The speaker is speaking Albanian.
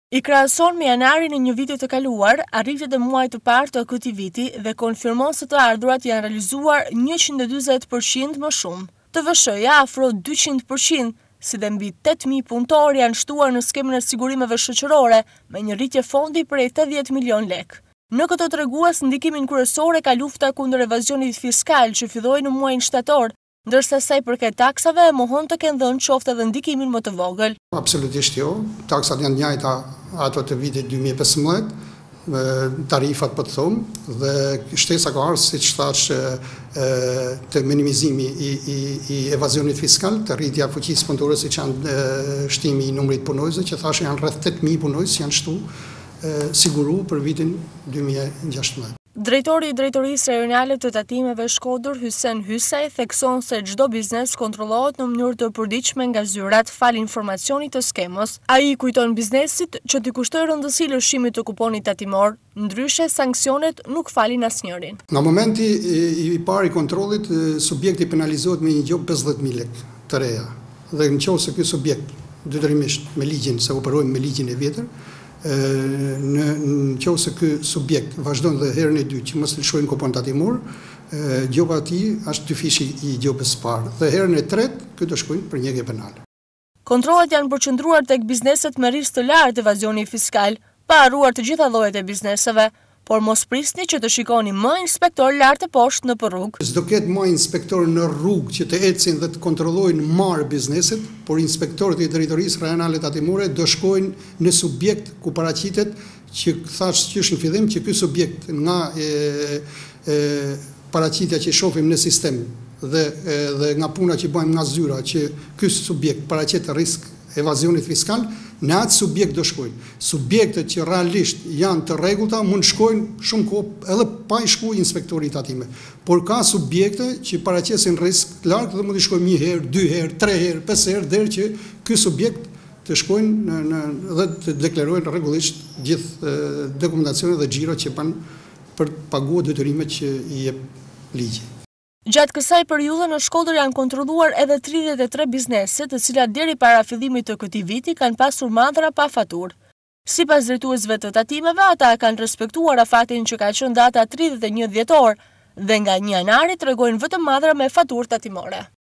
I krahason me janarin e një viti të kaluar, arritet e muajit të parë të këtij viti dhe konfirmon se të ardhurat janë realizuar 140% më shumë. TVSH-ja afro 200%, si dhe mbi 8.000 punëtor janë shtuar në skemën e sigurimeve shoqërore me një rritje fondi prej 80 milion lek. Në këto tregues ndikimin kryesor e ka lufta kundër evazionit fiskal që filloi në muajin shtator, ndërsa sa i përket taksave mohon të kenë dhënë qoftë edhe ndikimin më të vogël. Absolutisht jo. Taksat janë njëjta ato të vitit 2015, tarifat po të them, dhe shtesa ka ardhur siç thash të minimizimi i evazionit fiskal, të rritja fuqisë punëtorëve, siç janë shtimi i numrit punojësve, që thashë janë rreth 8.000 punojës janë shtu siguru për vitin 2016. Drejtori i Drejtorisë Rajonale të Tatimeve Shkodër, Hysaj, thekson se çdo biznes kontrollohet në mënyrë të përditshme nga zyrat fal informacionit të skemës. Ai kujton biznesit që t'i kushtoj rëndësi lëshimit të kuponit tatimor, ndryshe sanksionet nuk falin asnjërin. Në momenti i parë i kontrollit, subjekti penalizohet me një gjop 50.000 lekë të reja. Dhe nëse ky subjekt detyrimisht me ligjin, se operojmë me ligjin e vjetër, nëse ky subjekt vazhdon dhe herën e dytë që mos lëshojnë kupon tatimor, gjoba e tij është dyfishi i gjobës së parë, dhe herën e tretë ky do shkojnë për njëgje penale. Kontrollet janë përqendruar tek bizneset me risk të lartë evazioni fiskal, pa harruar të gjitha llojet e bizneseve, por mos prisni që të shikoni më inspektor lart e poshtë në rrugë. S'do ketë më inspektor në rrugë që të ecin dhe të kontrollojnë marrë bizneset, por inspektorët e Drejtorisë Rajonale Tatimore do shkojnë në subjekt ku paraqitet që thash që në fillim që ky subjekt nga paraqitja që shohim në sistem dhe nga puna që bëjmë nga zyra që ky subjekt paraqet risk evazionit fiskal, në atë subjekt do shkojnë. Subjektet që realisht janë të rregullta mund shkojnë shumë kohë edhe pa i shkuar inspektori i tatimeve. Por ka subjekte që paraqesin risk të lartë dhe mund të shkojnë 1 herë, 2 herë, 3 herë, 5 herë deri që ky subjekt të shkojnë dhe të deklarojnë rregullisht gjithë dokumentacionet dhe xhirot që kanë për të paguar detyrimet që i jep ligji. Gjatë kësaj periudhe në Shkodër janë kontrolluar edhe 33 biznese, të cilat deri para fillimit të këtij viti kanë pasur madhra pa faturë. Sipas drejtuesve të tatimeve, ata kanë respektuar afatin që ka qenë data 31 dhjetor dhe nga 1 janari tregojnë vetëm madhra me faturë tatimore.